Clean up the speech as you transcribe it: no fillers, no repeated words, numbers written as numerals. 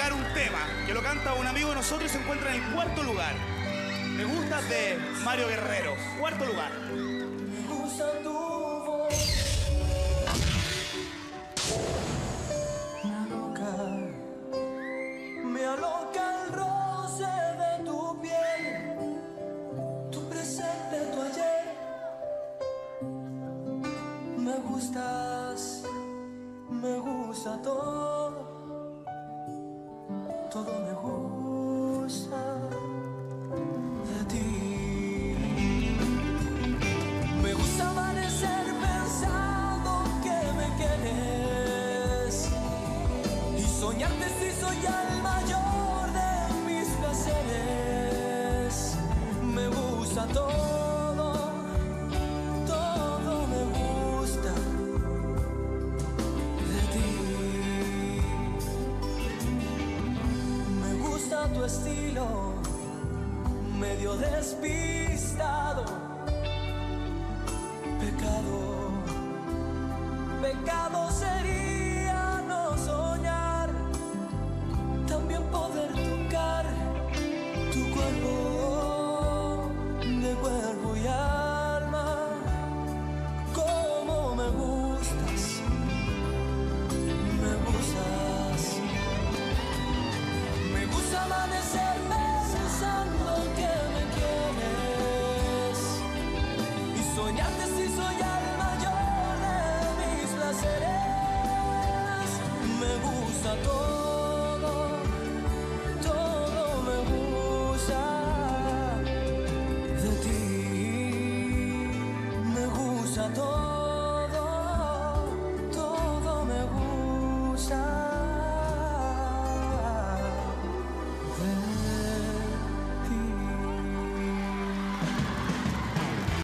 dedicar un tema que lo canta un amigo de nosotros y se encuentra en el cuarto lugar. Me gusta de Mario Guerrero. Cuarto lugar. Me gusta tu voz. Me aloca el roce de tu piel, tu presente, tu ayer. Me gustas, me gusta todo, todo me gusta de ti. Me gusta amanecer pensando que me quieres y soñarte si soy el mayor de mis placeres. Me gusta todo, todo me gusta de ti. Me gusta tu estilo, medio despistado. Pecado, pecado sería